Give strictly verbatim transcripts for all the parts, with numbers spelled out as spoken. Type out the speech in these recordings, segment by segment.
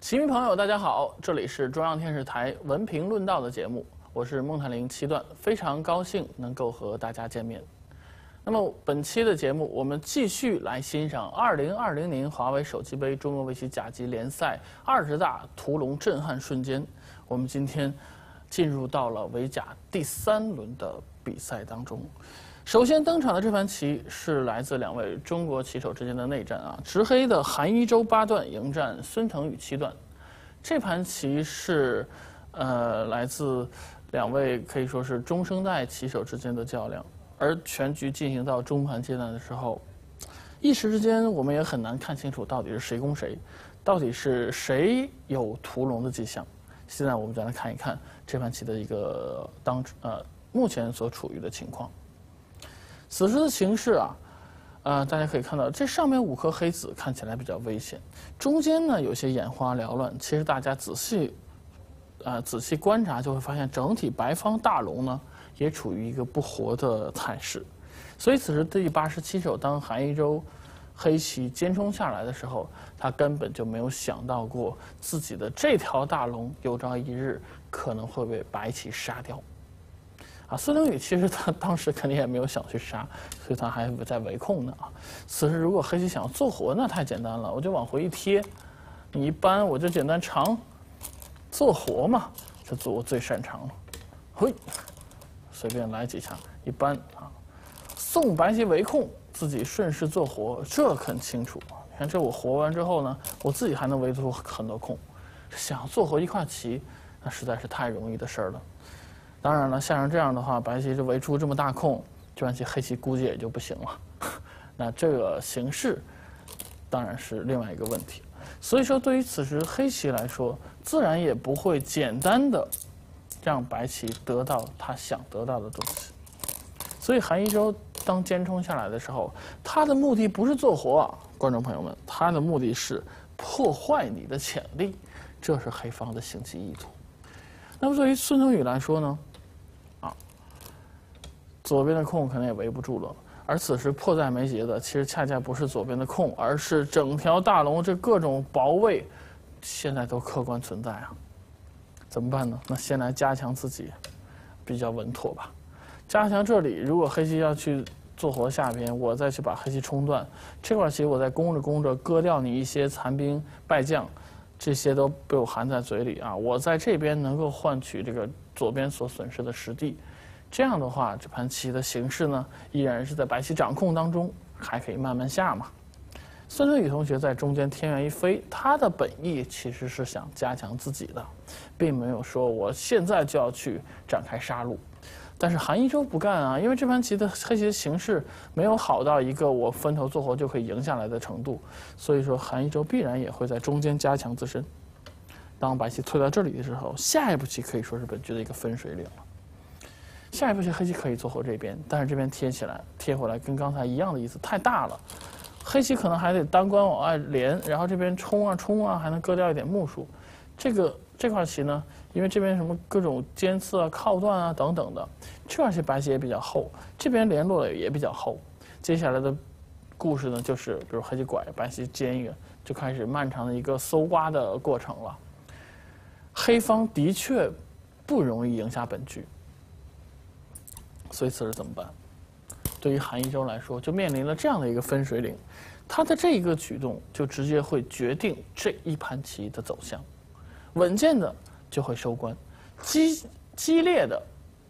棋迷朋友，大家好，这里是中央电视台文评论道的节目，我是孟泰玲七段，非常高兴能够和大家见面。那么本期的节目，我们继续来欣赏二零二零年华为手机杯中国围棋甲级联赛二十大屠龙震撼瞬间。我们今天进入到了围甲第三轮的比赛当中。首先登场的这盘棋是来自两位中国棋手之间的内战啊，执黑的韩一舟八段迎战孙腾宇七段。这盘棋是，呃，来自两位可以说是中生代棋手之间的较量。而全局进行到中盘阶段的时候，一时之间我们也很难看清楚到底是谁攻谁，到底是谁有屠龙的迹象。现在我们再来看一看这盘棋的一个当呃目前所处于的情况。此时的形势啊，呃，大家可以看到，这上面五颗黑子看起来比较危险，中间呢有些眼花缭乱。其实大家仔细，呃，仔细观察就会发现，整体白方大龙呢也处于一个不活的态势。所以此时第八十七手，当韩一舟黑棋尖冲下来的时候，他根本就没有想到过自己的这条大龙有朝一日可能会被白棋杀掉。啊，孙腾宇其实他当时肯定也没有想去杀，所以他还在围控呢啊。此时如果黑棋想做活，那太简单了，我就往回一贴，你一扳我就简单长做活嘛，这做我最擅长了。嘿，随便来几下，一扳啊，送白棋围控，自己顺势做活，这很清楚。你看这我活完之后呢，我自己还能围出很多空，想做活一块棋，那实在是太容易的事儿了。当然了，像这样的话，白棋这围出这么大空，这盘棋黑棋估计也就不行了。那这个形势当然是另外一个问题。所以说，对于此时黑棋来说，自然也不会简单的让白棋得到他想得到的东西。所以韩一舟当尖冲下来的时候，他的目的不是做活啊，观众朋友们，他的目的是破坏你的潜力，这是黑方的行棋意图。那么对于孙腾宇来说呢？左边的空可能也围不住了，而此时迫在眉睫的，其实恰恰不是左边的空，而是整条大龙这各种薄位，现在都客观存在啊。怎么办呢？那先来加强自己，比较稳妥吧。加强这里，如果黑棋要去做活下边，我再去把黑棋冲断，这块棋我再攻着攻着割掉你一些残兵败将，这些都被我含在嘴里啊。我在这边能够换取这个左边所损失的实地。这样的话，这盘棋的形势呢，依然是在白棋掌控当中，还可以慢慢下嘛。孙腾宇同学在中间天元一飞，他的本意其实是想加强自己的，并没有说我现在就要去展开杀戮。但是韩一舟不干啊，因为这盘棋的黑棋的形势没有好到一个我分头做活就可以赢下来的程度，所以说韩一舟必然也会在中间加强自身。当白棋退到这里的时候，下一步棋可以说是本局的一个分水岭了。下一步棋黑棋可以做活这边，但是这边贴起来贴回来跟刚才一样的意思，太大了。黑棋可能还得单关往外连，然后这边冲啊冲啊，还能割掉一点目数。这个这块棋呢，因为这边什么各种尖刺啊、靠断啊等等的，这块棋白棋也比较厚，这边联络的也比较厚。接下来的故事呢，就是比如黑棋拐，白棋尖一个，就开始漫长的一个搜刮的过程了。黑方的确不容易赢下本局。所以此时怎么办？对于韩一舟来说，就面临了这样的一个分水岭，他的这一个举动就直接会决定这一盘棋的走向。稳健的就会收官，激激烈的，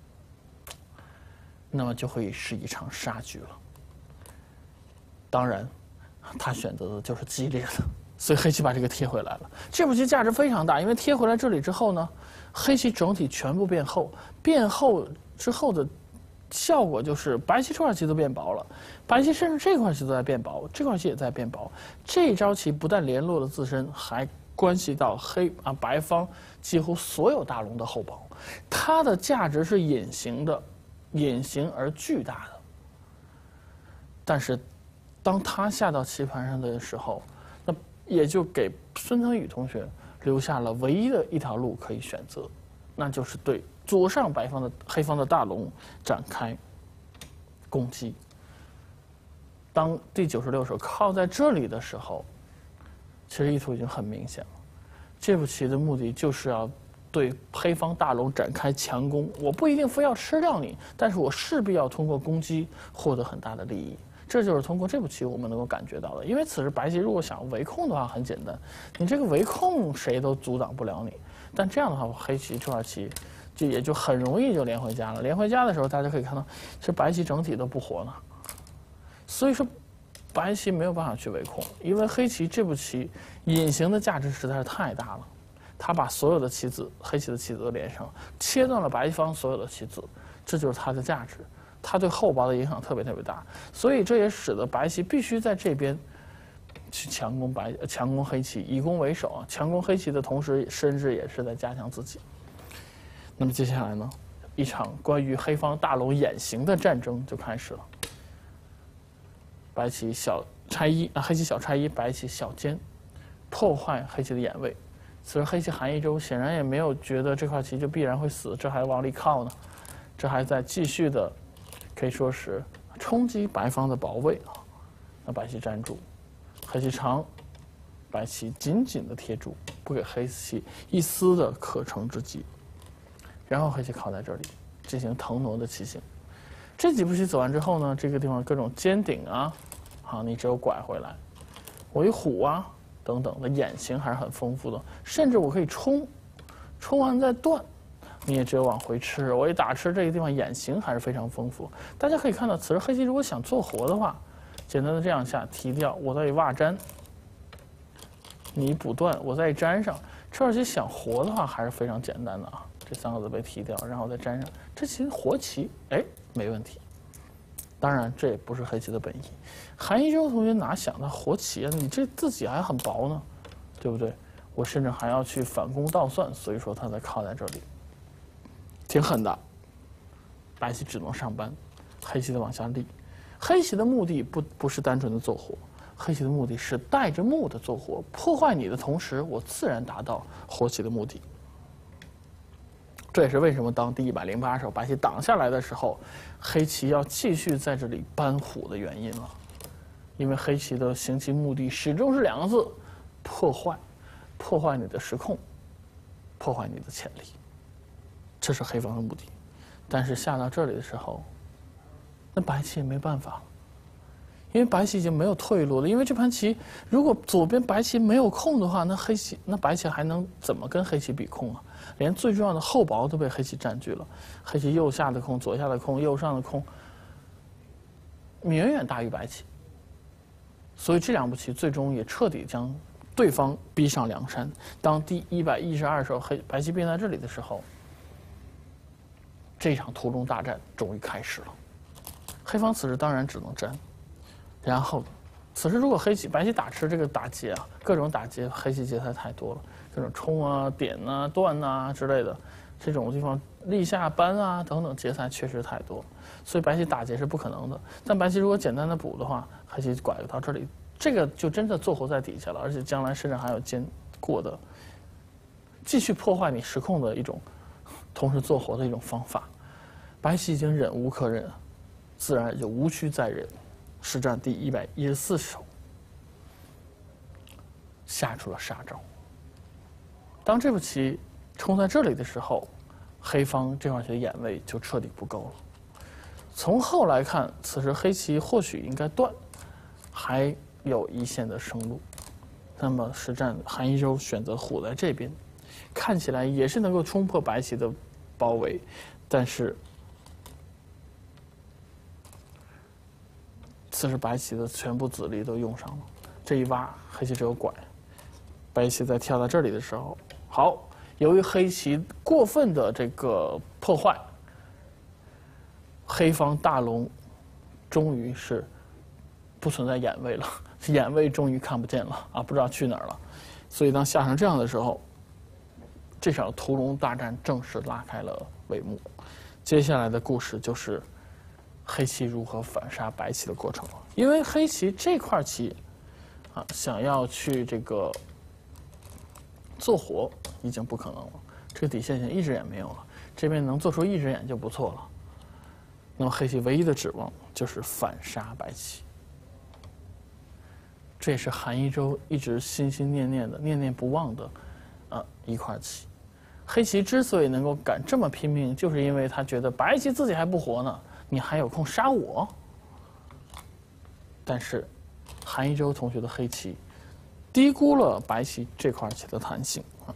那么就会是一场杀局了。当然，他选择的就是激烈的，所以黑棋把这个贴回来了。这步棋价值非常大，因为贴回来这里之后呢，黑棋整体全部变厚，变厚之后的效果就是白棋这块棋都变薄了，白棋甚至这块棋都在变薄，这块棋也在变薄。这招棋不但联络了自身，还关系到黑啊白方几乎所有大龙的厚薄，它的价值是隐形的，隐形而巨大的。但是，当他下到棋盘上的时候，那也就给孙腾宇同学留下了唯一的一条路可以选择，那就是对左上白方的黑方的大龙展开攻击。当第九十六手靠在这里的时候，其实意图已经很明显了。 这步棋的目的就是要对黑方大龙展开强攻。我不一定非要吃掉你，但是我势必要通过攻击获得很大的利益。这就是通过这步棋我们能够感觉到的。因为此时白棋如果想围控的话很简单，你这个围控谁都阻挡不了你。但这样的话，黑棋这块棋就也就很容易就连回家了。连回家的时候，大家可以看到，这白棋整体都不活呢。所以说，白棋没有办法去围控，因为黑棋这步棋隐形的价值实在是太大了。他把所有的棋子，黑棋的棋子都连上，切断了白方所有的棋子，这就是它的价值。它对后包的影响特别特别大，所以这也使得白棋必须在这边去强攻白强攻黑棋，以攻为守啊。强攻黑棋的同时，甚至也是在加强自己。那么接下来呢，一场关于黑方大龙眼形的战争就开始了。白棋小拆一啊，黑棋小拆一，白棋小尖，破坏黑棋的眼位。此时黑棋韩一舟显然也没有觉得这块棋就必然会死，这还往里靠呢，这还在继续的。可以说是冲击白方的堡垒啊，那白棋站住，黑棋长，白棋紧紧的贴住，不给黑棋一丝的可乘之机。然后黑棋靠在这里进行腾挪的棋形。这几步棋走完之后呢，这个地方各种尖顶啊，啊，你只有拐回来，我一虎啊等等的眼形还是很丰富的，甚至我可以冲，冲完再断。你也只有往回吃，我一打吃这个地方眼形还是非常丰富。大家可以看到，此时黑棋如果想做活的话，简单的这样下提掉，我再一挖粘，你补断，我再一粘上，这块棋想活的话还是非常简单的啊。这三个字被提掉，然后再粘上，这棋活棋，哎，没问题。当然，这也不是黑棋的本意。韩一舟同学哪想到活棋啊？你这自己还很薄呢，对不对？我甚至还要去反攻倒算，所以说他才靠在这里。挺狠的，白棋只能上扳，黑棋的往下立。黑棋的目的不不是单纯的做活，黑棋的目的是带着目的做活，破坏你的同时，我自然达到活棋的目的。这也是为什么当第一百零八手白棋挡下来的时候，黑棋要继续在这里扳虎的原因了。因为黑棋的行棋目的始终是两个字：破坏，破坏你的时控，破坏你的潜力。这是黑方的目的，但是下到这里的时候，那白棋也没办法了，因为白棋已经没有退路了。因为这盘棋，如果左边白棋没有空的话，那黑棋那白棋还能怎么跟黑棋比空啊？连最重要的后薄都被黑棋占据了，黑棋右下的空、左下的空、右上的空，远远大于白棋。所以这两步棋最终也彻底将对方逼上梁山。当第一百一十二手黑白棋变在这里的时候，这场屠龙大战终于开始了。黑方此时当然只能粘，然后，此时如果黑棋白棋打吃这个打劫啊，各种打劫，黑棋劫材太多了，各种冲啊、点啊、断啊之类的，这种地方立下扳啊等等劫材确实太多，所以白棋打劫是不可能的。但白棋如果简单的补的话，黑棋拐到这里，这个就真的做活在底下了，而且将来甚至还有兼过的，继续破坏你时控的一种。同时做活的一种方法，白棋已经忍无可忍，自然也就无需再忍。实战第一百一十四手，下出了杀招。当这步棋冲在这里的时候，黑方这块棋的眼位就彻底不够了。从后来看，此时黑棋或许应该断，还有一线的生路。那么实战韩一舟选择虎在这边。看起来也是能够冲破白棋的包围，但是此时白棋的全部子力都用上了，这一挖黑棋只有拐，白棋在跳到这里的时候，好，由于黑棋过分的这个破坏，黑方大龙终于是不存在眼位了，眼位终于看不见了啊，不知道去哪儿了。所以当下成这样的时候，这场屠龙大战正式拉开了帷幕。接下来的故事就是黑棋如何反杀白棋的过程了。因为黑棋这块棋啊，想要去这个做活已经不可能了，这个底线线一只眼没有了，这边能做出一只眼就不错了。那么黑棋唯一的指望就是反杀白棋，这也是韩一舟一直心心念念的、念念不忘的啊一块棋。黑棋之所以能够敢这么拼命，就是因为他觉得白棋自己还不活呢，你还有空杀我？但是韩一舟同学的黑棋低估了白棋这块棋的弹性啊。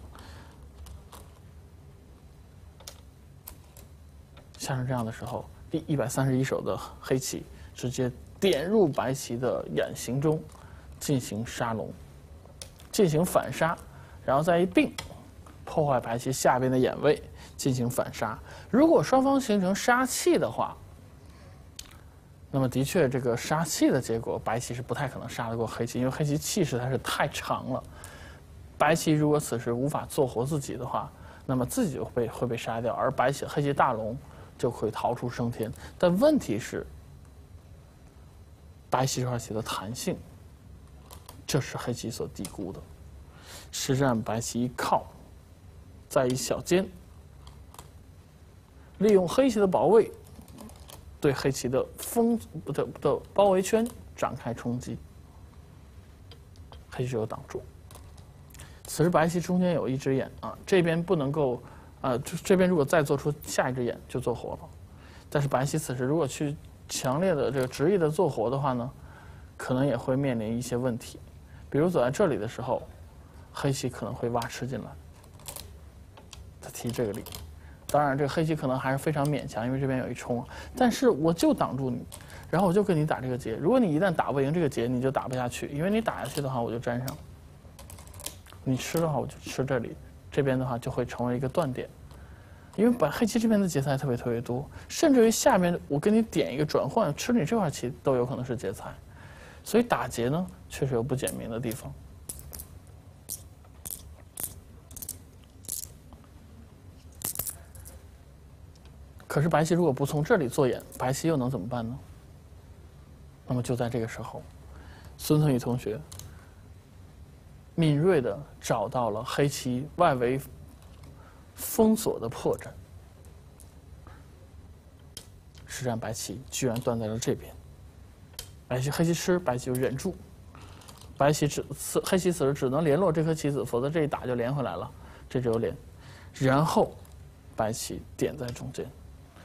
下成这样的时候，第一百三十一手的黑棋直接点入白棋的眼形中，进行杀龙，进行反杀，然后再一并破坏白棋下边的眼位，进行反杀。如果双方形成杀气的话，那么的确这个杀气的结果，白棋是不太可能杀得过黑棋，因为黑棋气实在是太长了。白棋如果此时无法做活自己的话，那么自己就被会被杀掉，而白棋黑棋大龙就会逃出升天。但问题是，白棋这块棋的弹性，这是黑棋所低估的。实战白棋一靠，再一小尖，利用黑棋的保卫，对黑棋的封的的包围圈展开冲击，黑棋有挡住。此时白棋中间有一只眼啊，这边不能够，呃，这边如果再做出下一只眼就做活了。但是白棋此时如果去强烈的这个执意的做活的话呢，可能也会面临一些问题，比如走在这里的时候，黑棋可能会挖吃进来。他提这个理，当然这个黑棋可能还是非常勉强，因为这边有一冲，但是我就挡住你，然后我就跟你打这个劫。如果你一旦打不赢这个劫，你就打不下去，因为你打下去的话，我就粘上。你吃的话，我就吃这里，这边的话就会成为一个断点。因为白黑棋这边的劫材特别特别多，甚至于下面我给你点一个转换，吃你这块棋都有可能是劫材，所以打劫呢确实有不简明的地方。可是白棋如果不从这里做眼，白棋又能怎么办呢？那么就在这个时候，孙存宇同学敏锐地找到了黑棋外围封锁的破绽。实战白棋居然断在了这边，白棋黑棋吃，白棋就忍住，白棋只此黑棋此时只能联络这颗棋子，否则这一打就连回来了，这就有连。然后白棋点在中间，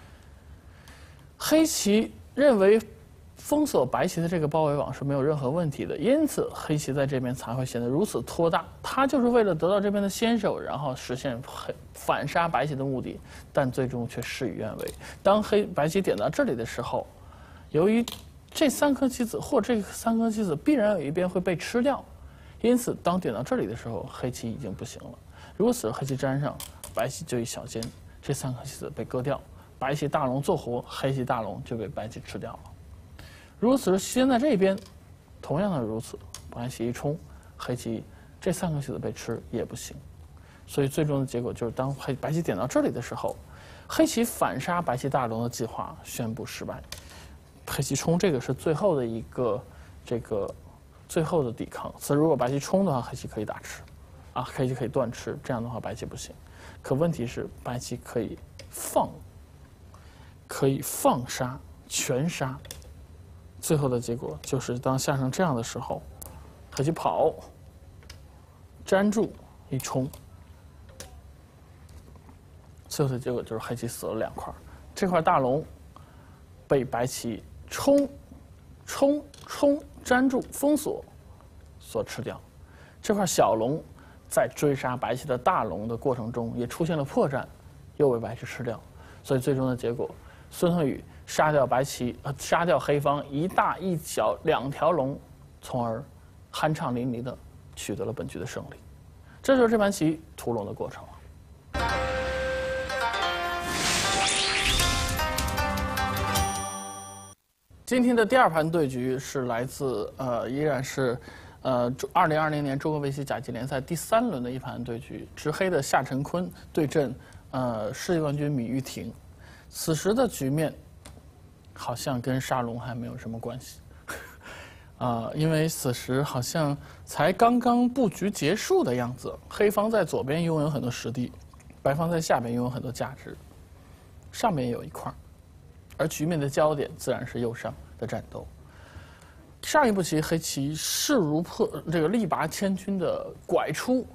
黑棋认为封锁白棋的这个包围网是没有任何问题的，因此黑棋在这边才会显得如此拖大。他就是为了得到这边的先手，然后实现黑反杀白棋的目的，但最终却事与愿违。当黑白棋点到这里的时候，由于这三颗棋子或这三颗棋子必然有一边会被吃掉，因此当点到这里的时候，黑棋已经不行了。如果此时黑棋粘上，白棋就一小尖，这三颗棋子被割掉，白棋大龙做活，黑棋大龙就被白棋吃掉了。如果此时先在这边，同样的如此，白棋一冲，黑棋这三个棋子被吃也不行，所以最终的结果就是当黑白棋点到这里的时候，黑棋反杀白棋大龙的计划宣布失败。黑棋冲这个是最后的一个这个最后的抵抗。所以如果白棋冲的话，黑棋可以打吃，啊，黑棋可以断吃，这样的话白棋不行。可问题是白棋可以放，可以放杀全杀。最后的结果就是当下成这样的时候，黑棋跑，粘住一冲，最后的结果就是黑棋死了两块，这块大龙被白棋冲、冲、冲粘住封锁所吃掉，这块小龙在追杀白棋的大龙的过程中也出现了破绽，又被白棋吃掉，所以最终的结果，孙存宇杀掉白棋，呃，杀掉黑方一大一小两条龙，从而酣畅淋漓的取得了本局的胜利。这就是这盘棋屠龙的过程了。今天的第二盘对局是来自呃，依然是呃，二零二零年中国围棋甲级联赛第三轮的一盘对局，执黑的夏晨坤对阵呃世界冠军米玉婷。此时的局面好像跟杀龙还没有什么关系，啊、呃，因为此时好像才刚刚布局结束的样子。黑方在左边拥有很多实地，白方在下边拥有很多价值，上面也有一块，而局面的焦点自然是右上的战斗。上一步棋黑棋势如破这个力拔千钧的拐出，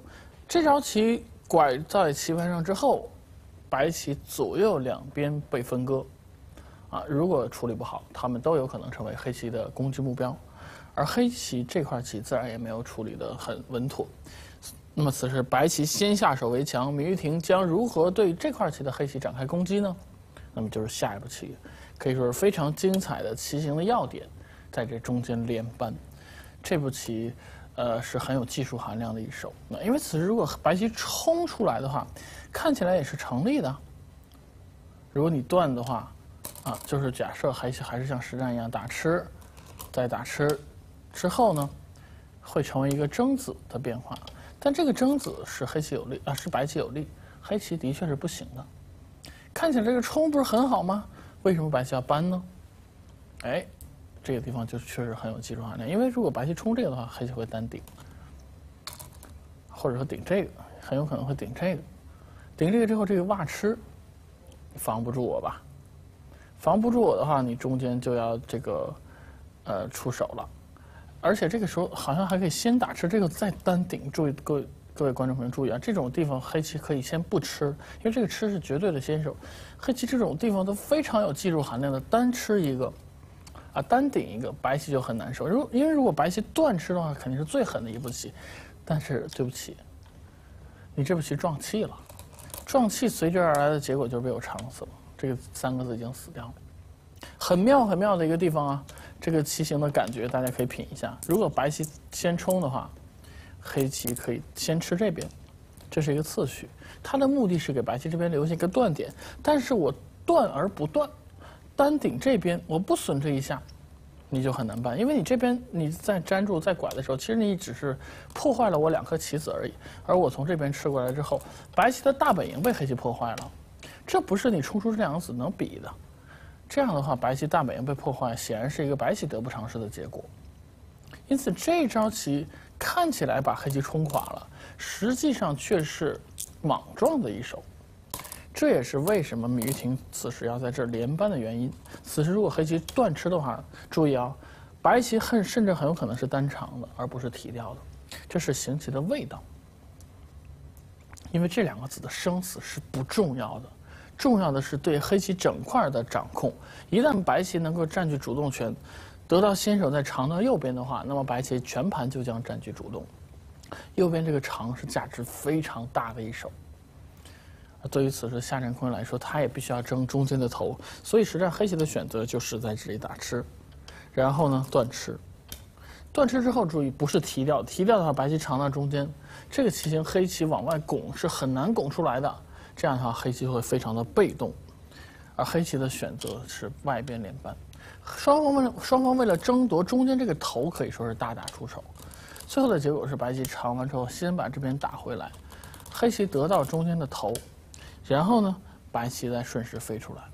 这招棋拐在棋盘上之后，白棋左右两边被分割，啊，如果处理不好，他们都有可能成为黑棋的攻击目标，而黑棋这块棋自然也没有处理得很稳妥。那么此时白棋先下手为强，芈玉婷将如何对这块棋的黑棋展开攻击呢？那么就是下一步棋，可以说是非常精彩的棋形的要点，在这中间连扳。这步棋，呃，是很有技术含量的一手。那因为此时如果白棋冲出来的话，看起来也是成立的。如果你断的话，啊，就是假设黑棋还是像实战一样打吃，再打吃之后呢，会成为一个争子的变化。但这个争子是黑棋有利啊，是白棋有利，黑棋的确是不行的。看起来这个冲不是很好吗？为什么白棋要扳呢？哎，这个地方就确实很有技术含量。因为如果白棋冲这个的话，黑棋会单顶，或者说顶这个，很有可能会顶这个。顶这个之后，这个袜吃，防不住我吧？防不住我的话，你中间就要这个，呃，出手了。而且这个时候好像还可以先打吃这个再单顶。注意，各位各位观众朋友注意啊，这种地方黑棋可以先不吃，因为这个吃是绝对的先手。黑棋这种地方都非常有技术含量的，单吃一个，啊，单顶一个，白棋就很难受。如因为如果白棋断吃的话，肯定是最狠的一步棋。但是对不起，你这步棋撞气了，撞气随之而来的结果就是被我长死了。这个三个字已经死掉了。很妙很妙的一个地方啊，这个棋形的感觉大家可以品一下。如果白棋先冲的话，黑棋可以先吃这边，这是一个次序。它的目的是给白棋这边留下一个断点，但是我断而不断，单顶这边我不损这一下，你就很难办。因为你这边你在粘住在拐的时候，其实你只是破坏了我两颗棋子而已。而我从这边吃过来之后，白棋的大本营被黑棋破坏了，这不是你冲出这两个子能比的。这样的话，白棋大本营被破坏，显然是一个白棋得不偿失的结果。因此，这招棋看起来把黑棋冲垮了，实际上却是莽撞的一手。这也是为什么芈玉婷此时要在这儿连扳的原因。此时如果黑棋断吃的话，注意啊，白棋很甚至很有可能是单长的，而不是提掉的，这是行棋的味道。因为这两个子的生死是不重要的。重要的是对黑棋整块的掌控。一旦白棋能够占据主动权，得到先手在长到右边的话，那么白棋全盘就将占据主动。右边这个长是价值非常大的一手。对于此时夏占坤来说，他也必须要争中间的头，所以实战黑棋的选择就是在这里打吃，然后呢断吃。断吃之后注意不是提掉，提掉的话白棋长到中间，这个棋形黑棋往外拱是很难拱出来的。这样的话，黑棋会非常的被动，而黑棋的选择是外边连扳。双方为了双方为了争夺中间这个头，可以说是大打出手。最后的结果是白棋长完之后，先把这边打回来，黑棋得到中间的头，然后呢，白棋再顺势飞出来。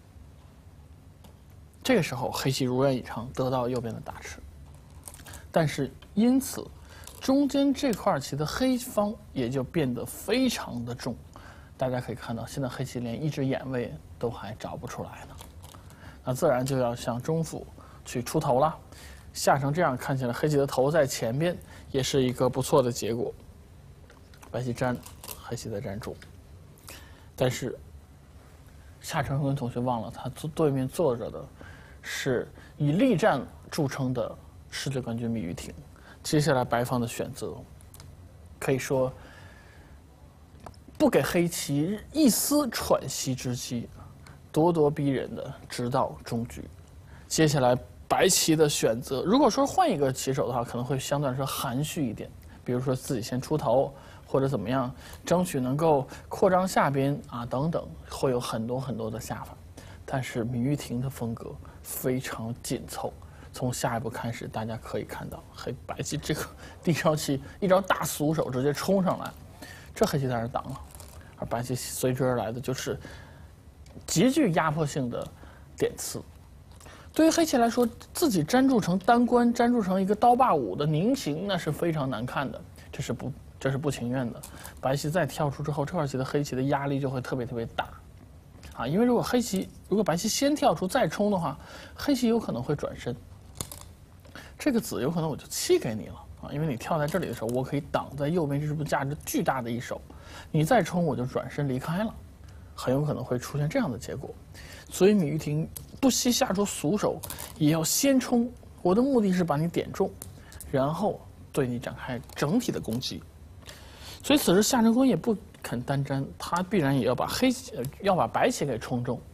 这个时候，黑棋如愿以偿得到右边的大吃，但是因此，中间这块棋的黑方也就变得非常的重。大家可以看到，现在黑棋连一只眼位都还找不出来呢，那自然就要向中府去出头了。下成这样，看起来黑棋的头在前边，也是一个不错的结果。白棋粘，黑棋在粘住，但是夏承坤同学忘了，他坐对面坐着的是以力战著称的世界冠军芈玉婷。接下来白方的选择，可以说不给黑棋一丝喘息之机，咄咄逼人的直到终局。接下来白棋的选择，如果说换一个棋手的话，可能会相对来说含蓄一点，比如说自己先出头，或者怎么样，争取能够扩张下边啊等等，会有很多很多的下法。但是芈玉婷的风格非常紧凑，从下一步开始，大家可以看到黑白棋这个第一招棋一招大俗手直接冲上来。这黑棋在这挡了，而白棋随之而来的就是极具压迫性的点刺。对于黑棋来说，自己粘住成单关，粘住成一个刀霸五的菱形，那是非常难看的，这是不这是不情愿的。白棋再跳出之后，这块棋的黑棋的压力就会特别特别大，啊，因为如果黑棋如果白棋先跳出再冲的话，黑棋有可能会转身，这个子有可能我就弃给你了。 啊，因为你跳在这里的时候，我可以挡在右边这部价值巨大的一手，你再冲我就转身离开了，很有可能会出现这样的结果。所以芈玉婷不惜下出俗手，也要先冲。我的目的是把你点中，然后对你展开整体的攻击。所以此时夏承坤也不肯单沾，他必然也要把黑棋，要把白棋给冲中。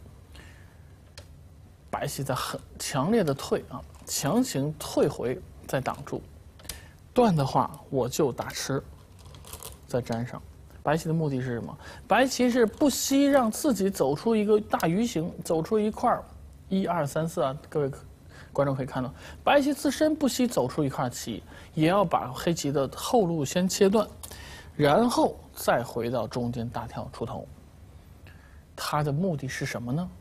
白棋在很强烈的退啊，强行退回再挡住。断的话我就打吃，再粘上。白棋的目的是什么？白棋是不惜让自己走出一个大鱼形，走出一块一二三四啊，各位观众可以看到，白棋自身不惜走出一块棋，也要把黑棋的后路先切断，然后再回到中间大跳出头。他的目的是什么呢？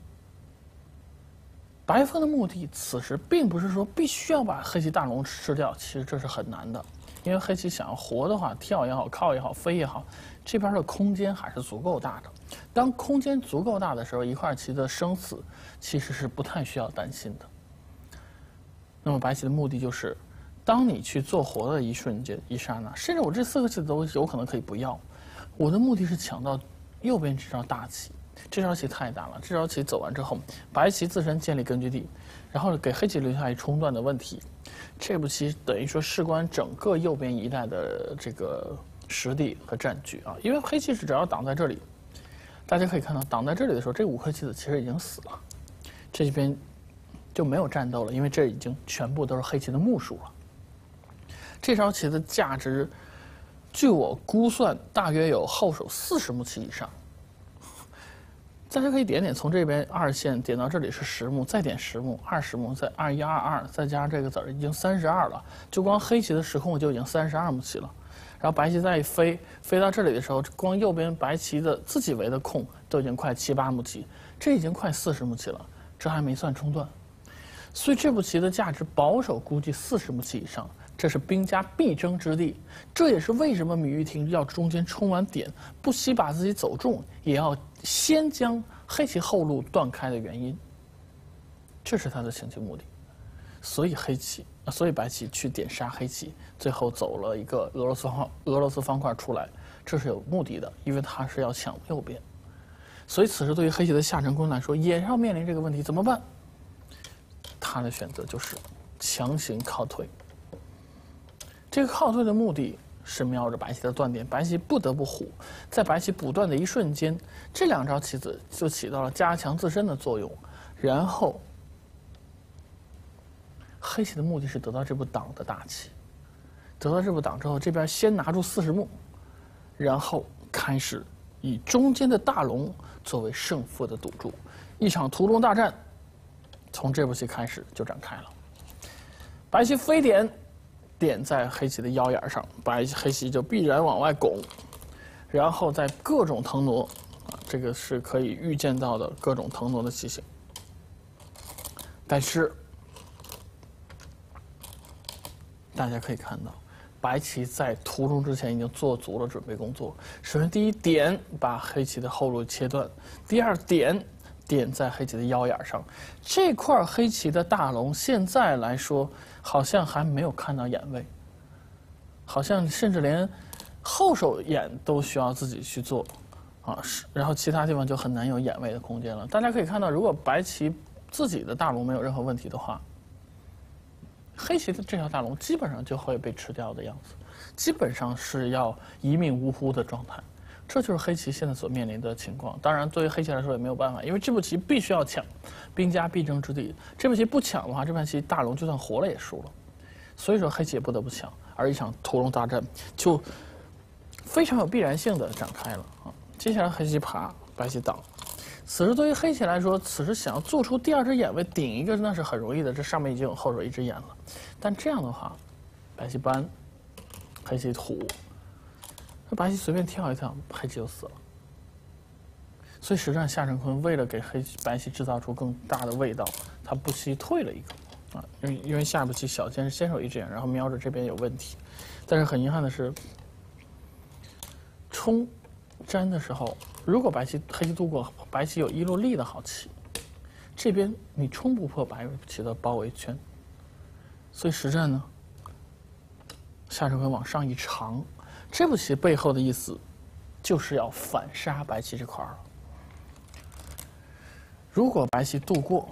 白方的目的此时并不是说必须要把黑棋大龙吃掉，其实这是很难的，因为黑棋想要活的话，跳也好，靠也好，飞也好，这边的空间还是足够大的。当空间足够大的时候，一块棋的生死其实是不太需要担心的。那么白棋的目的就是，当你去做活的一瞬间、一刹那，甚至我这四个棋都有可能可以不要，我的目的是抢到右边这招大棋。这招棋太大了，这招棋走完之后，白棋自身建立根据地，然后给黑棋留下一冲断的问题。这步棋等于说事关整个右边一带的这个实地和占据啊，因为黑棋是只要挡在这里，大家可以看到，挡在这里的时候，这五颗棋子其实已经死了，这边就没有战斗了，因为这已经全部都是黑棋的目数了。这招棋的价值，据我估算，大约有后手四十目棋以上。大家可以点点，从这边二线点到这里是十目，再点十目，二十目，再二一二二，再加上这个子儿，已经三十二了。就光黑棋的时空就已经三十二目棋了。然后白棋再一飞，飞到这里的时候，光右边白棋的自己围的空都已经快七八目棋，这已经快四十目棋了，这还没算冲断。所以这步棋的价值保守估计四十目棋以上，这是兵家必争之地。这也是为什么芈玉婷要中间冲完点，不惜把自己走中，也要先将黑棋后路断开的原因。这是他的行棋目的。所以黑棋，所以白棋去点杀黑棋，最后走了一个俄罗斯方俄罗斯方块出来，这是有目的的，因为他是要抢右边。所以此时对于黑棋的夏承坤来说，也要面临这个问题，怎么办？他的选择就是强行靠退。这个靠退的目的是瞄着白棋的断点，白棋不得不虎。在白棋补断的一瞬间，这两招棋子就起到了加强自身的作用。然后，黑棋的目的是得到这步挡的大棋，得到这步挡之后，这边先拿住四十目，然后开始以中间的大龙作为胜负的赌注，一场屠龙大战从这步棋开始就展开了。白棋飞点，点在黑棋的腰眼上，白黑棋就必然往外拱，然后在各种腾挪，啊，这个是可以预见到的各种腾挪的棋形。但是大家可以看到，白棋在屠龙之前已经做足了准备工作。首先，第一点把黑棋的后路切断；第二点。点在黑棋的腰眼上，这块黑棋的大龙现在来说好像还没有看到眼位，好像甚至连后手眼都需要自己去做啊，是，然后其他地方就很难有眼位的空间了。大家可以看到，如果白棋自己的大龙没有任何问题的话，黑棋的这条大龙基本上就会被吃掉的样子，基本上是要一命呜呼的状态。这就是黑棋现在所面临的情况。当然，对于黑棋来说也没有办法，因为这步棋必须要抢，兵家必争之地。这步棋不抢的话，这盘棋大龙就算活了也输了。所以说，黑棋也不得不抢，而一场屠龙大战就非常有必然性的展开了啊！接下来黑棋爬，白棋挡。此时对于黑棋来说，此时想要做出第二只眼位顶一个那是很容易的，这上面已经有后手一只眼了。但这样的话，白棋搬，黑棋虎。白棋随便跳一跳，黑棋就死了。所以实战夏承坤为了给黑白棋制造出更大的味道，他不惜退了一个啊，因为因为下步棋小尖是先手一只眼，然后瞄着这边有问题。但是很遗憾的是，冲粘的时候，如果白棋黑棋度过，白棋有一路立的好棋，这边你冲不破白棋的包围圈。所以实战呢， 下城坤往上一长，这步棋背后的意思就是要反杀白棋这块了。如果白棋渡过，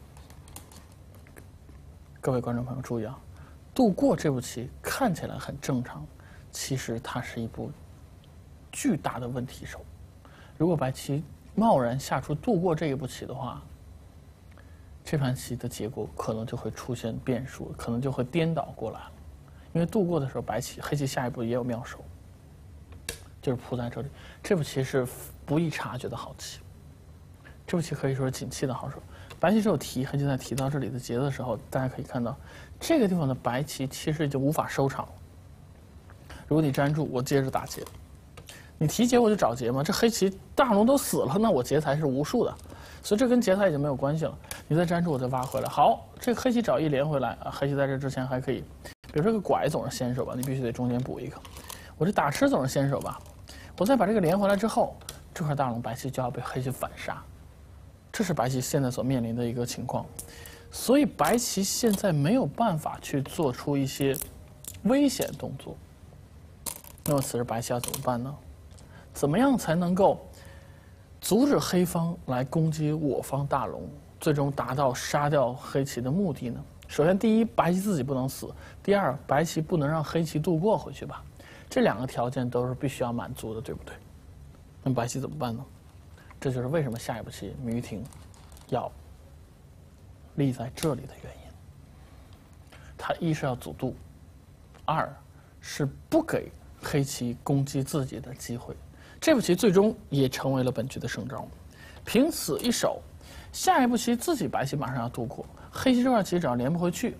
各位观众朋友注意啊，渡过这步棋看起来很正常，其实它是一步巨大的问题手。如果白棋贸然下出渡过这一步棋的话，这盘棋的结果可能就会出现变数，可能就会颠倒过来了。因为渡过的时候，白棋黑棋下一步也有妙手，就是扑在这里。这步棋是不易察觉的好棋，这步棋可以说是锦气的好手。白棋只有提，黑棋在提到这里的节的时候，大家可以看到这个地方的白棋其实已经无法收场了。如果你粘住，我接着打劫；你提劫我就找劫嘛。这黑棋大龙都死了，那我劫财是无数的，所以这跟劫财已经没有关系了。你再粘住，我再挖回来。好，这个黑棋找一连回来啊，黑棋在这之前还可以，比如说这个拐总是先手吧，你必须得中间补一个。我这打吃总是先手吧，我再把这个连回来之后，这块大龙白棋就要被黑棋反杀。这是白棋现在所面临的一个情况，所以白棋现在没有办法去做出一些危险动作。那么此时白棋要怎么办呢？怎么样才能够阻止黑方来攻击我方大龙，最终达到杀掉黑棋的目的呢？首先，第一，白棋自己不能死；第二，白棋不能让黑棋渡过回去吧。这两个条件都是必须要满足的，对不对？那么白棋怎么办呢？这就是为什么下一步棋芈玉婷要立在这里的原因。他一是要阻渡，二是不给黑棋攻击自己的机会。这步棋最终也成为了本局的胜招。凭此一手，下一步棋自己白棋马上要渡过，黑棋这块棋只要连不回去，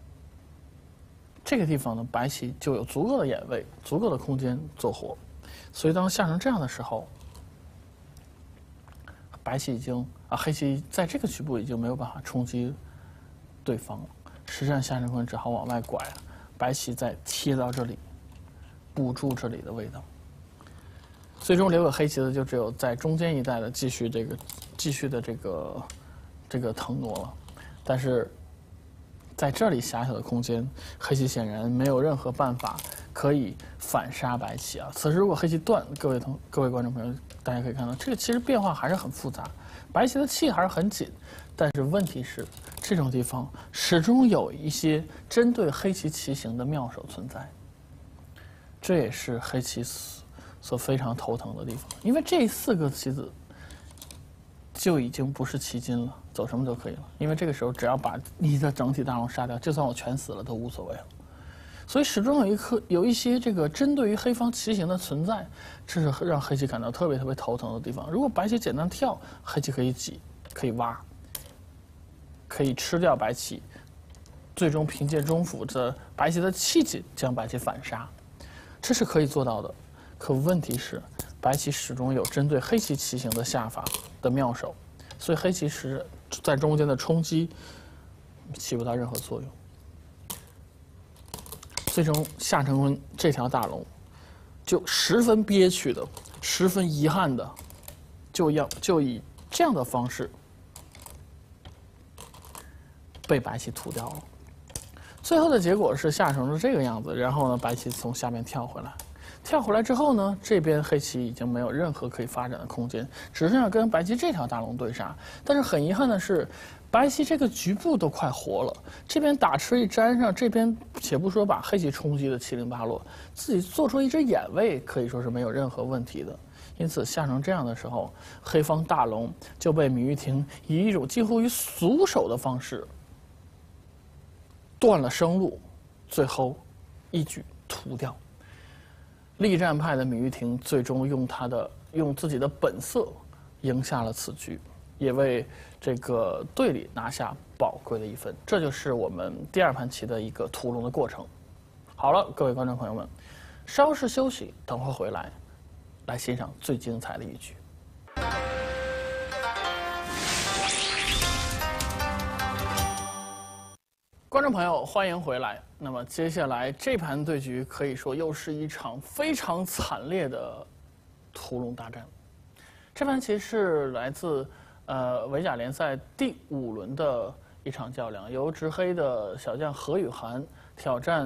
这个地方呢，白棋就有足够的眼位，足够的空间做活。所以当下成这样的时候，白棋已经啊，黑棋在这个局部已经没有办法冲击对方了。实战下成坤只好往外拐，白棋再贴到这里，补住这里的味道。最终留给黑棋的就只有在中间一带的继续这个继续的这个这个腾挪了。但是在这里狭小的空间，黑棋显然没有任何办法可以反杀白棋啊。此时如果黑棋断，各位同各位观众朋友，大家可以看到，这个其实变化还是很复杂，白棋的气还是很紧，但是问题是，这种地方始终有一些针对黑棋棋形的妙手存在，这也是黑棋所非常头疼的地方，因为这四个棋子就已经不是棋筋了，走什么都可以了。因为这个时候只要把你的整体大龙杀掉，就算我全死了都无所谓了。所以始终有一颗有一些这个针对于黑方棋形的存在，这是让黑棋感到特别特别头疼的地方。如果白棋简单跳，黑棋可以挤，可以挖，可以吃掉白棋，最终凭借中府的白棋的气劲将白棋反杀，这是可以做到的。可问题是，白棋始终有针对黑棋棋形的下法的妙手，所以黑棋是在中间的冲击起不到任何作用。最终下成坤这条大龙就十分憋屈的、十分遗憾的，就要就以这样的方式被白棋屠掉了。最后的结果是下成是这个样子，然后呢，白棋从下面跳回来。跳回来之后呢，这边黑棋已经没有任何可以发展的空间，只剩下跟白棋这条大龙对杀。但是很遗憾的是，白棋这个局部都快活了，这边打吃一粘上，这边且不说把黑棋冲击的七零八落，自己做出一只眼位，可以说是没有任何问题的。因此下成这样的时候，黑方大龙就被芈玉婷以一种近乎于俗手的方式断了生路，最后一举屠掉。力战派的芈玉婷最终用他的用自己的本色赢下了此局，也为这个队里拿下宝贵的一分。这就是我们第二盘棋的一个屠龙的过程。好了，各位观众朋友们，稍事休息，等会儿回来，来欣赏最精彩的一局。观众朋友，欢迎回来。那么接下来这盘对局可以说又是一场非常惨烈的屠龙大战。这盘棋是来自呃围甲联赛第五轮的一场较量，由执黑的小将何雨涵挑战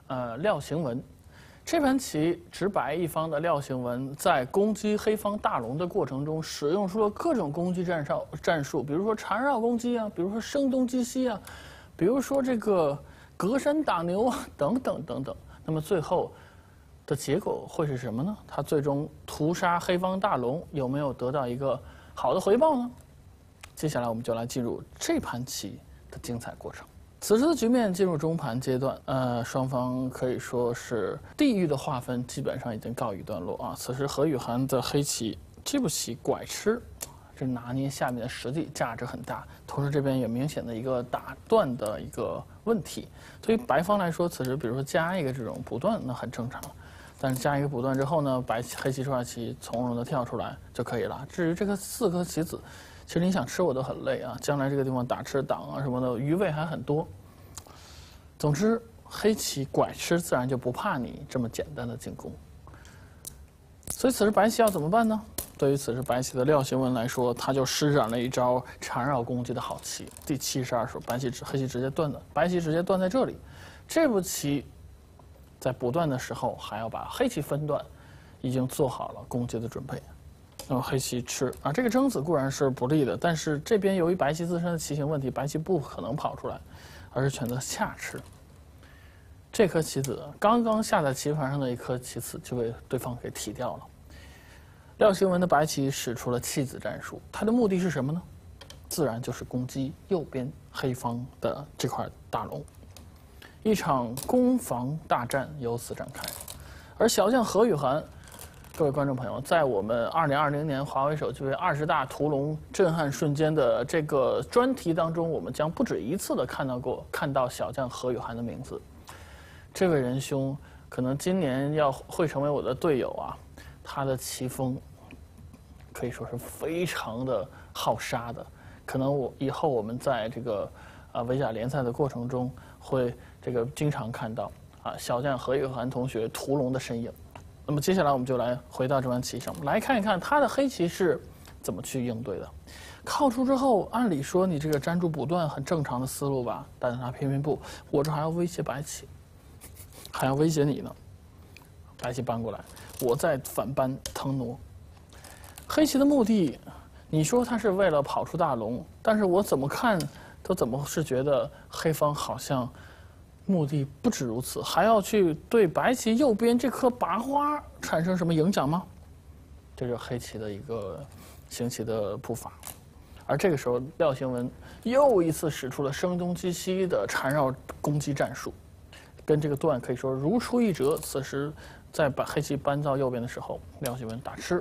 呃廖行文。这盘棋直白一方的廖行文在攻击黑方大龙的过程中，使用出了各种攻击战术战术，比如说缠绕攻击啊，比如说声东击西啊，比如说这个隔山打牛啊，等等等等。那么最后的结果会是什么呢？他最终屠杀黑方大龙，有没有得到一个好的回报呢？接下来我们就来进入这盘棋的精彩过程。此时的局面进入中盘阶段，呃，双方可以说是地域的划分基本上已经告一段落啊。此时何雨涵的黑棋这步棋拐吃，这拿捏下面的实力价值很大，同时这边有明显的一个打断的一个问题。对于白方来说，此时比如说加一个这种补断，那很正常。但是加一个补断之后呢，白黑棋出来棋从容的跳出来就可以了。至于这个四颗棋子，其实你想吃我都很累啊，将来这个地方打吃挡啊什么的，余味还很多。总之，黑棋拐吃自然就不怕你这么简单的进攻。所以此时白棋要怎么办呢？对于此时白棋的廖行文来说，他就施展了一招缠绕攻击的好棋。第七十二手，白棋黑棋直接断的，白棋直接断在这里。这步棋在补断的时候，还要把黑棋分断，已经做好了攻击的准备。那么黑棋吃啊，这个争子固然是不利的，但是这边由于白棋自身的棋形问题，白棋不可能跑出来，而是选择下吃。这颗棋子刚刚下在棋盘上的一颗棋子就被对方给提掉了。廖行文的白棋使出了弃子战术，他的目的是什么呢？自然就是攻击右边黑方的这块大龙。一场攻防大战由此展开，而小将何雨涵。各位观众朋友，在我们二零二零年华为手机为二十大屠龙震撼瞬间的这个专题当中，我们将不止一次的看到过看到小将何雨涵的名字。这位仁兄可能今年要会成为我的队友啊，他的棋风可以说是非常的好杀的。可能我以后我们在这个啊围甲联赛的过程中会这个经常看到啊小将何雨涵同学屠龙的身影。那么接下来我们就来回到这盘棋上，来看一看他的黑棋是怎么去应对的。靠出之后，按理说你这个粘住补断很正常的思路吧，但是他偏偏不，我这还要威胁白棋，还要威胁你呢。白棋搬过来，我再反搬腾挪。黑棋的目的，你说他是为了跑出大龙，但是我怎么看都怎么是觉得黑方好像目的不止如此，还要去对白棋右边这颗拔花产生什么影响吗？这是黑棋的一个行棋的步伐。而这个时候，廖行文又一次使出了声东击西的缠绕攻击战术，跟这个段可以说如出一辙。此时，在把黑棋搬到右边的时候，廖行文打吃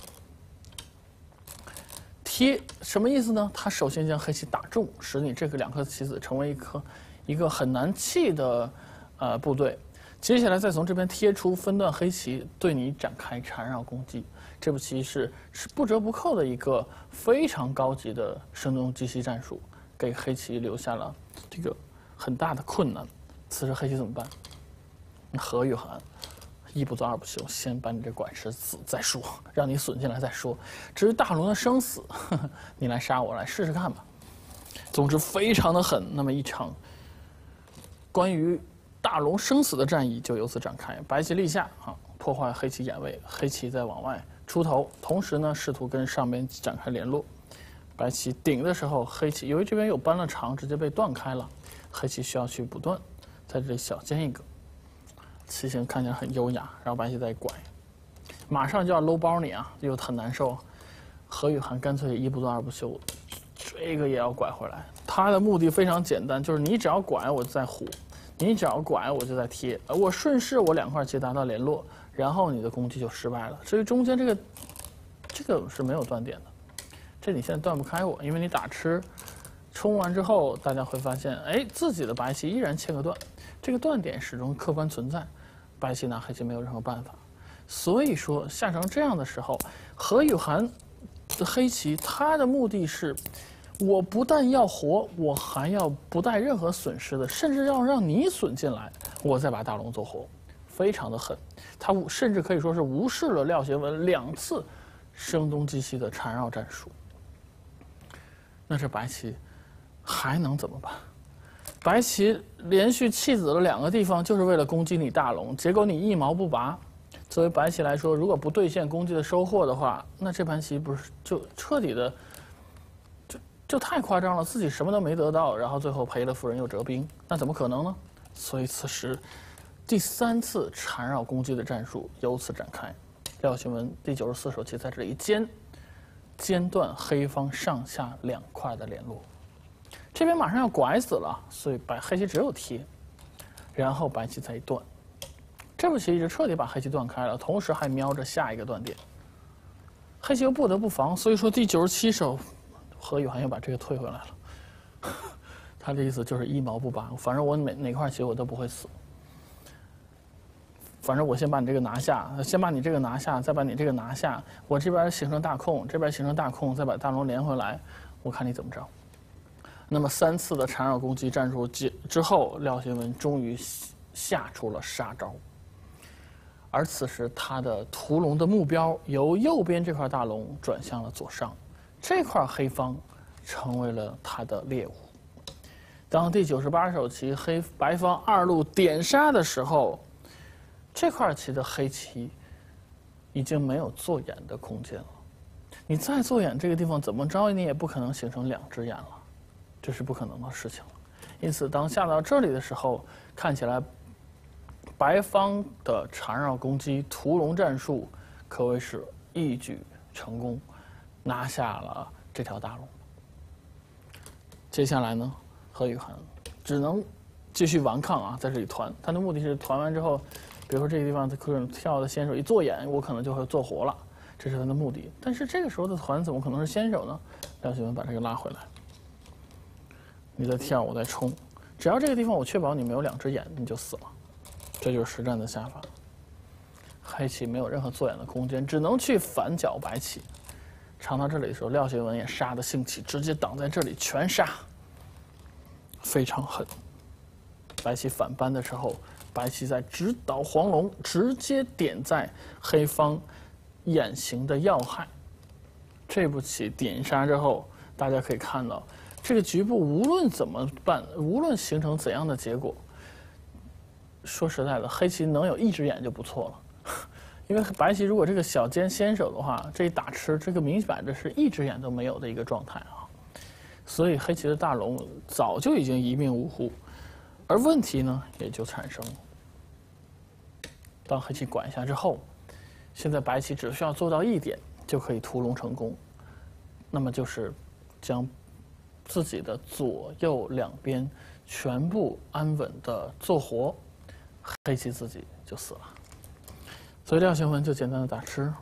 贴，什么意思呢？他首先将黑棋打中，使你这个两颗棋子成为一颗。一个很难弃的呃部队，接下来再从这边贴出分段黑棋，对你展开缠绕攻击。这步棋是是不折不扣的一个非常高级的声东击西战术，给黑棋留下了这个很大的困难。此时黑棋怎么办？何雨涵一不做二不休，先把你这拐吃死再说，让你损进来再说。至于大龙的生死，呵呵你来杀我，来试试看吧。总之非常的狠。那么一场关于大龙生死的战役就由此展开。白棋立下啊，破坏黑棋眼位，黑棋在往外出头，同时呢试图跟上边展开联络。白棋顶的时候，黑棋由于这边有搬了长，直接被断开了，黑棋需要去补断，在这里小尖一个，棋形看起来很优雅，然后白棋再拐，马上就要搂包你啊，又很难受。何雨涵干脆一不做二不休，这个也要拐回来。他的目的非常简单，就是你只要拐我就在虎，你只要拐我就在贴，我顺势我两块棋达到联络，然后你的攻击就失败了。至于中间这个，这个是没有断点的，这你现在断不开我，因为你打吃，冲完之后大家会发现，哎，自己的白棋依然欠个断，这个断点始终客观存在，白棋拿黑棋没有任何办法。所以说下成这样的时候，何雨涵的黑棋他的目的是。我不但要活，我还要不带任何损失的，甚至要让你损进来，我再把大龙做活，非常的狠。他甚至可以说是无视了廖行文两次声东击西的缠绕战术。那这白棋还能怎么办？ 白棋连续弃子了两个地方，就是为了攻击你大龙，结果你一毛不拔。作为白棋来说，如果不兑现攻击的收获的话，那这盘棋不是就彻底的，就就太夸张了，自己什么都没得到，然后最后赔了夫人又折兵，那怎么可能呢？所以此时，第三次缠绕攻击的战术由此展开。廖询文第九十四手棋在这里尖，尖断黑方上下两块的联络。这边马上要拐死了，所以白黑棋只有贴，然后白棋再一断。这步棋就彻底把黑棋断开了，同时还瞄着下一个断点。黑棋又不得不防，所以说第九十七手，何宇涵又把这个退回来了。他的意思就是一毛不拔，反正我哪哪块棋我都不会死。反正我先把你这个拿下，先把你这个拿下，再把你这个拿下，我这边形成大空，这边形成大空，再把大龙连回来，我看你怎么着。那么三次的缠绕攻击战术之之后，廖询文终于下出了杀招。而此时他的屠龙的目标由右边这块大龙转向了左上，这块黑方成为了他的猎物。当第九十八手棋黑白方二路点杀的时候，这块棋的黑棋已经没有做眼的空间了。你再做眼，这个地方怎么着你也不可能形成两只眼了，这是不可能的事情了。因此，当下到这里的时候，看起来白方的缠绕攻击屠龙战术可谓是一举成功，拿下了这条大龙。接下来呢，何宇涵只能继续顽抗啊，在这里团。他的目的是团完之后，比如说这个地方可能跳的先手一做眼，我可能就会做活了，这是他的目的。但是这个时候的团怎么可能是先手呢？廖询文把这个拉回来，你再跳，我再冲，只要这个地方我确保你没有两只眼，你就死了。这就是实战的下法。黑棋没有任何做眼的空间，只能去反角白棋。长到这里的时候，廖询文也杀得兴起，直接挡在这里全杀，非常狠。白棋反扳的时候，白棋在直捣黄龙，直接点在黑方眼形的要害。这步棋点杀之后，大家可以看到，这个局部无论怎么办，无论形成怎样的结果，说实在的，黑棋能有一只眼就不错了。因为白棋如果这个小尖先手的话，这一打吃，这个明摆着是一只眼都没有的一个状态啊。所以黑棋的大龙早就已经一命呜呼，而问题呢也就产生了。当黑棋拐下之后，现在白棋只需要做到一点就可以屠龙成功，那么就是将自己的左右两边全部安稳的做活，黑棋自己就死了。所以廖询文就简单的打吃，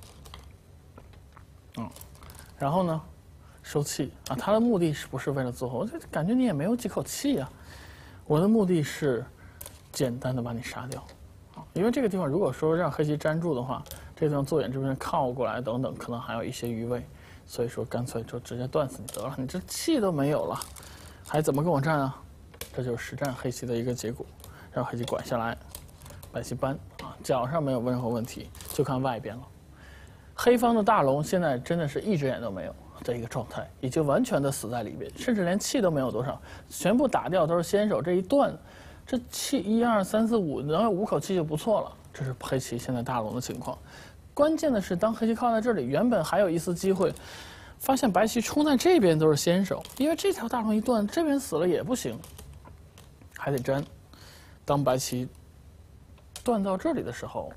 嗯，然后呢，收气啊。他的目的是不是为了做活？我感觉你也没有几口气啊。我的目的是简单的把你杀掉，啊，因为这个地方如果说让黑棋粘住的话，这个地方做眼这边靠过来等等，可能还有一些余味，所以说干脆就直接断死你得了。你这气都没有了，还怎么跟我战啊？这就是实战黑棋的一个结果，让黑棋拐下来。白棋扳啊，角上没有任何问题，就看外边了。黑方的大龙现在真的是一只眼都没有的一个状态，已经完全的死在里边，甚至连气都没有多少，全部打掉都是先手。这一断，这气一二三四五能有五口气就不错了。这是黑棋现在大龙的情况。关键的是，当黑棋靠在这里，原本还有一丝机会，发现白棋冲在这边都是先手，因为这条大龙一断，这边死了也不行，还得粘。当白棋断到这里的时候，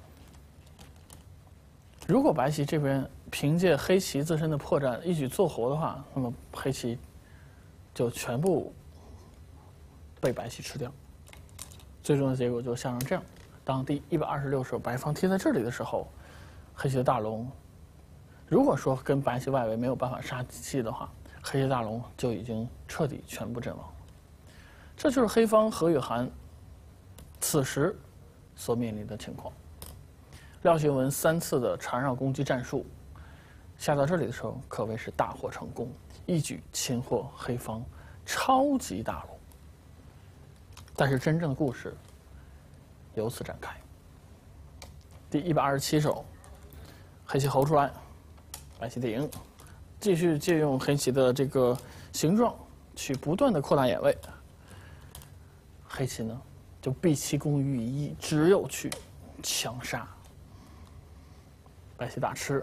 如果白棋这边凭借黑棋自身的破绽一举做活的话，那么黑棋就全部被白棋吃掉，最终的结果就像成这样。当第一百二十六手白方贴在这里的时候，黑棋的大龙如果说跟白棋外围没有办法杀气的话，黑棋大龙就已经彻底全部阵亡。这就是黑方何宇涵此时所面临的情况。廖询文三次的缠绕攻击战术下到这里的时候，可谓是大获成功，一举擒获黑方超级大龙。但是真正的故事由此展开。第一百二十七手，黑棋侯出来，白棋顶，继续借用黑棋的这个形状去不断的扩大眼位。 黑棋呢就毕其功于一役，只有去强杀。白棋打吃，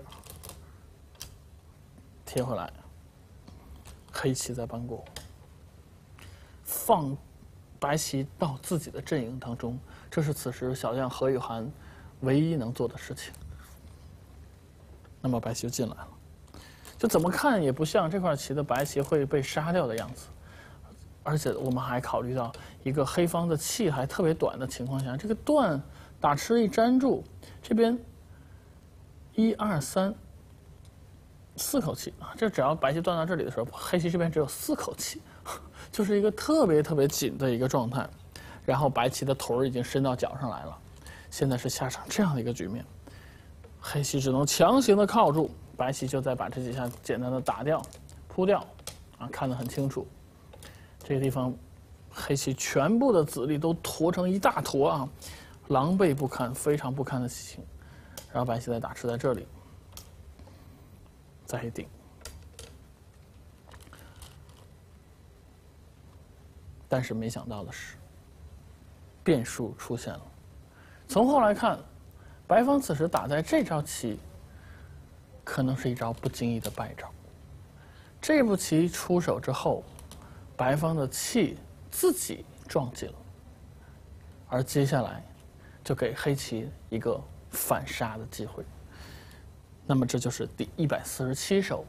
贴回来，黑棋在搬过，放白棋到自己的阵营当中，这是此时小将何雨涵唯一能做的事情。那么白棋就进来了，就怎么看也不像这块棋的白棋会被杀掉的样子。而且我们还考虑到一个黑方的气还特别短的情况下，这个断打吃一粘住，这边一二三四口气啊，这只要白棋断到这里的时候，黑棋这边只有四口气，就是一个特别特别紧的一个状态。然后白棋的腿儿已经伸到脚上来了，现在是下场这样的一个局面，黑棋只能强行的靠住，白棋就再把这几下简单的打掉、扑掉，啊，看得很清楚。这个地方，黑棋全部的子力都坨成一大坨啊，狼狈不堪，非常不堪的棋形。然后白棋再打吃在这里，再一顶。但是没想到的是，变数出现了。从后来看，白方此时打在这招棋，可能是一招不经意的败招。这步棋出手之后，白方的气自己撞击了，而接下来就给黑棋一个反杀的机会。那么这就是第一百四十七手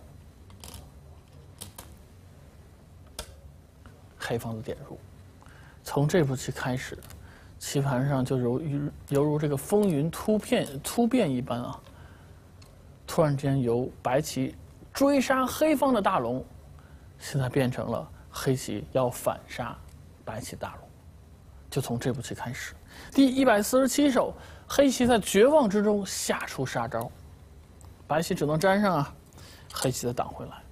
黑方的点入。从这步棋开始，棋盘上就犹犹犹如这个风云突变突变一般啊！突然间由白棋追杀黑方的大龙，现在变成了黑棋要反杀白棋大龙。就从这步棋开始，第一百四十七手，黑棋在绝望之中下出杀招，白棋只能粘上啊，黑棋再挡回来，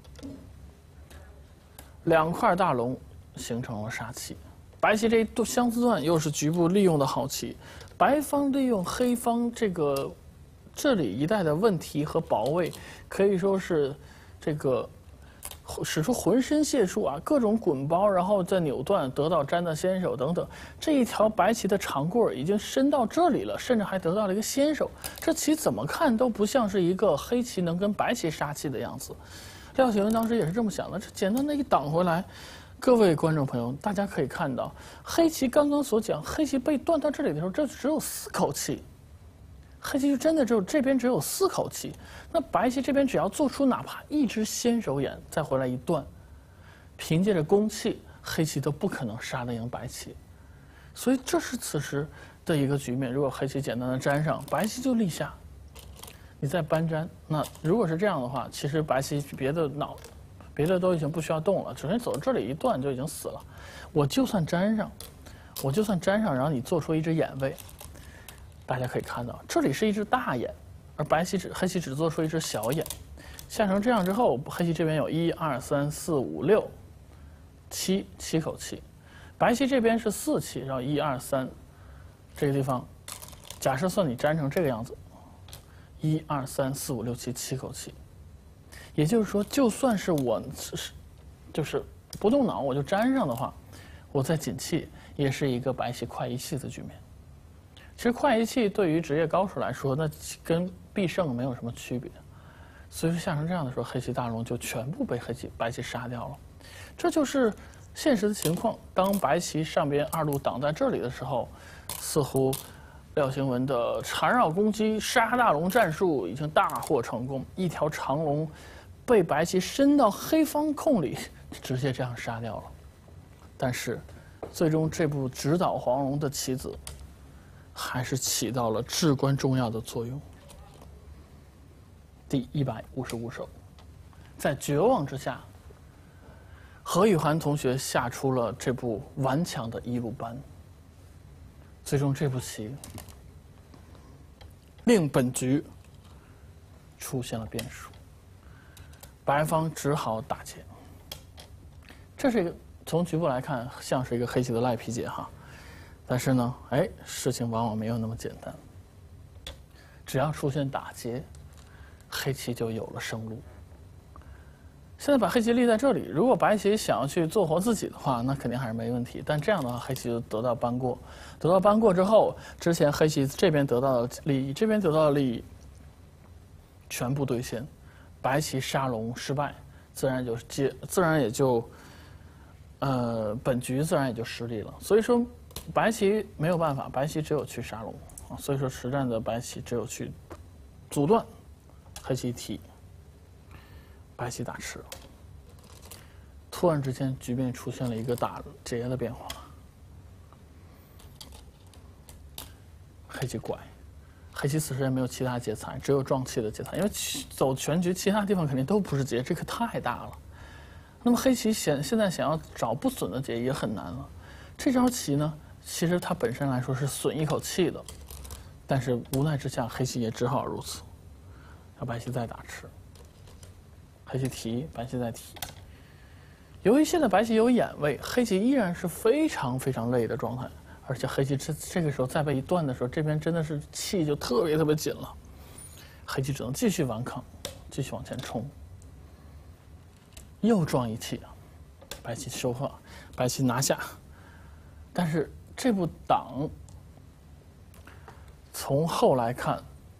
两块大龙形成了杀气。白棋这一相思断又是局部利用的好棋，白方利用黑方这个这里一带的问题和保卫，可以说是这个使出浑身解数啊，各种滚包，然后再扭断，得到粘的先手等等。这一条白棋的长棍已经伸到这里了，甚至还得到了一个先手。这棋怎么看都不像是一个黑棋能跟白棋杀气的样子。廖启文当时也是这么想的，这简单的一挡回来。各位观众朋友，大家可以看到，黑棋刚刚所讲，黑棋被断到这里的时候，这只有四口气。黑棋就真的只有这边只有四口气，那白棋这边只要做出哪怕一只先手眼，再回来一断，凭借着攻气，黑棋都不可能杀得赢白棋。所以这是此时的一个局面。如果黑棋简单的粘上，白棋就立下，你再搬粘，那如果是这样的话，其实白棋别的脑。别的都已经不需要动了，只是走这里一断就已经死了。我就算粘上，我就算粘上，然后你做出一只眼位，大家可以看到，这里是一只大眼，而白棋只黑棋只做出一只小眼。下成这样之后，黑棋这边有一二三四五六七七口气，白棋这边是四气，然后一二三这个地方，假设算你粘成这个样子，一二三四五六七七口气。也就是说，就算是我是就是不动脑我就粘上的话，我在紧气也是一个白棋快一气的局面。其实快一气对于职业高手来说，那跟必胜没有什么区别。所以说下成这样的时候，黑棋大龙就全部被黑棋白棋杀掉了。这就是现实的情况。当白棋上边二路挡在这里的时候，似乎廖兴文的缠绕攻击杀大龙战术已经大获成功，一条长龙被白棋伸到黑方空里，直接这样杀掉了。但是，最终这部直捣黄龙的棋子，还是起到了至关重要的作用。第一百五十五手，在绝望之下，何雨涵同学下出了这部顽强的一路班。最终这步棋令本局出现了变数。白方只好打劫，这是一个从局部来看像是一个黑棋的赖皮劫哈，但是呢，哎，事情往往没有那么简单。只要出现打劫，黑棋就有了生路。 现在把黑棋立在这里，如果白棋想要去做活自己的话，那肯定还是没问题。但这样的话，黑棋就得到扳过，得到扳过之后，之前黑棋这边得到的利益，这边得到的利益全部兑现，白棋杀龙失败，自然就接，自然也就，呃，本局自然也就失利了。所以说，白棋没有办法，白棋只有去杀龙啊。所以说，实战的白棋只有去阻断，黑棋提。白棋打吃，突然之间局面出现了一个打劫的变化。黑棋拐，黑棋此时也没有其他劫材，只有撞气的劫材，因为走全局其他地方肯定都不是劫，这个太大了。那么黑棋现现在想要找不损的劫也很难了。这招棋呢，其实它本身来说是损一口气的，但是无奈之下，黑棋也只好如此。让白棋再打吃。黑棋提，白棋再提。由于现在白棋有眼位，黑棋依然是非常非常累的状态，而且黑棋这这个时候再被一断的时候，这边真的是气就特别特别紧了。黑棋只能继续顽抗，继续往前冲。又撞一气，白棋收发，白棋拿下。但是这步挡，从后来看，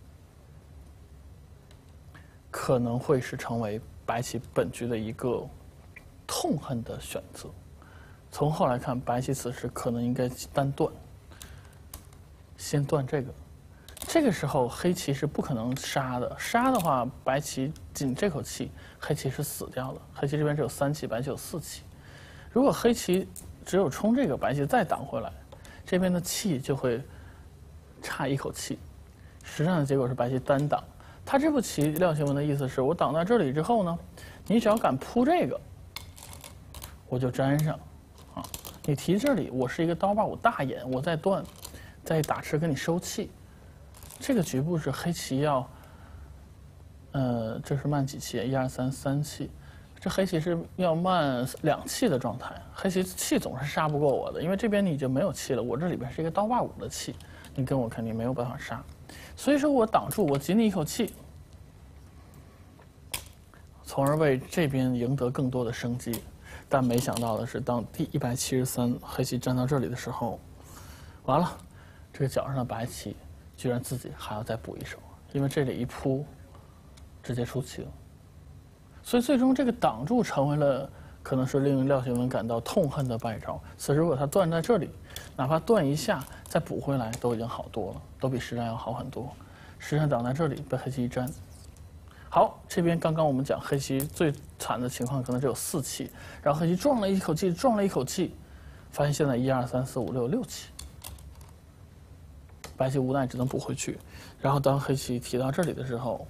可能会是成为白棋本局的一个痛恨的选择。从后来看，白棋此时可能应该单断，先断这个。这个时候黑棋是不可能杀的，杀的话，白棋紧这口气，黑棋是死掉的。黑棋这边只有三气，白棋有四气。如果黑棋只有冲这个，白棋再挡回来，这边的气就会差一口气。实战的结果是白棋单挡。他这步棋廖新文的意思是我挡在这里之后呢，你只要敢扑这个，我就粘上，啊，你提这里，我是一个刀把五大眼，我再断，再打吃跟你收气。这个局部是黑棋要，呃，这是慢几气？一二三三气，这黑棋是要慢两气的状态。黑棋气总是杀不过我的，因为这边你已经没有气了，我这里边是一个刀把五的气，你跟我肯定没有办法杀。所以说我挡住，我紧你一口气，从而为这边赢得更多的生机。但没想到的是，当第一百七十三黑棋站到这里的时候，完了，这个角上的白棋居然自己还要再补一手，因为这里一扑，直接出棋了。所以最终这个挡住成为了可能是令廖新文感到痛恨的败招。此时如果他断在这里，哪怕断一下再补回来，都已经好多了，都比实战要好很多。实战挡在这里被黑棋一粘。好，这边刚刚我们讲黑棋最惨的情况可能只有四气，然后黑棋撞了一口气，撞了一口气，发现现在一二三四五六六气，白棋无奈只能补回去。然后当黑棋提到这里的时候，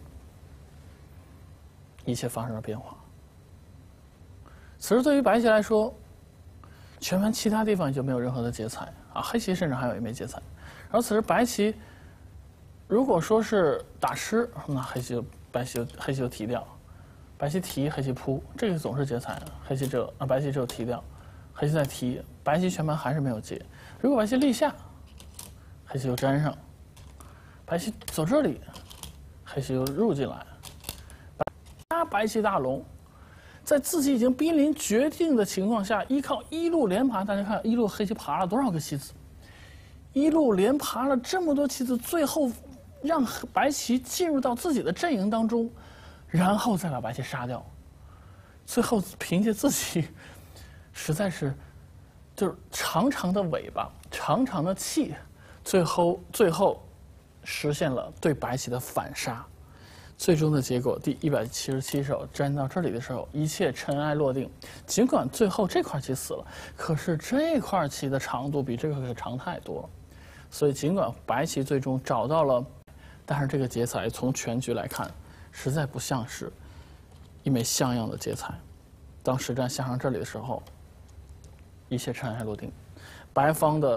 一切发生了变化。此时对于白棋来说，全盘其他地方已经没有任何的劫材啊，黑棋甚至还有一枚劫材。然后此时白棋如果说是打吃，那黑棋就白棋就黑棋就提掉，白棋提黑棋扑，这个总是劫材，黑棋只有啊白棋只有提掉，黑棋再提，白棋全盘还是没有劫。如果白棋立下，黑棋就粘上，白棋走这里，黑棋就入进来，白白棋大龙。在自己已经濒临绝境的情况下，依靠一路连爬，大家看一路黑棋爬了多少个棋子，一路连爬了这么多棋子，最后让白棋进入到自己的阵营当中，然后再把白棋杀掉。最后凭借自己，实在是就是长长的尾巴，长长的气，最后最后实现了对白棋的反杀。最终的结果，第一百七十七手粘到这里的时候，一切尘埃落定。尽管最后这块棋死了，可是这块棋的长度比这个可长太多了。所以尽管白棋最终找到了，但是这个劫材从全局来看，实在不像是一枚像样的劫材。当实战下上这里的时候，一切尘埃落定，白方的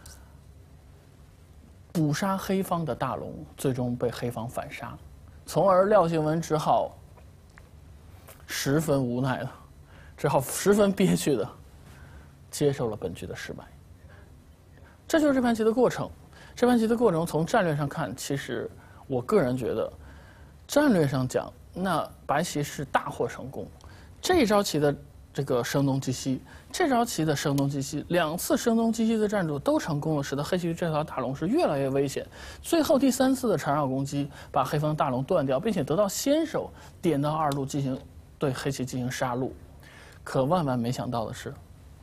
捕杀黑方的大龙，最终被黑方反杀。从而廖新文只好十分无奈的，只好十分憋屈的接受了本局的失败。这就是这盘棋的过程。这盘棋的过程从战略上看，其实我个人觉得，战略上讲，那白棋是大获成功。 这一招棋的这个声东击西，这招棋的声东击西，两次声东击西的战术都成功了，使得黑棋这条大龙是越来越危险。最后第三次的缠绕攻击把黑方大龙断掉，并且得到先手，点到二路进行对黑棋进行杀戮。可万万没想到的是，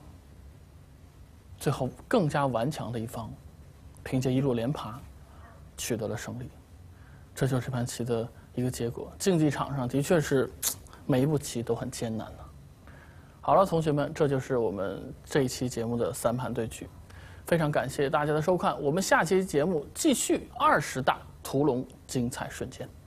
最后更加顽强的一方，凭借一路连爬，取得了胜利。这就是这盘棋的一个结果。竞技场上的确是每一步棋都很艰难的。好了，同学们，这就是我们这一期节目的三盘对局。非常感谢大家的收看，我们下期节目继续二十大屠龙精彩瞬间。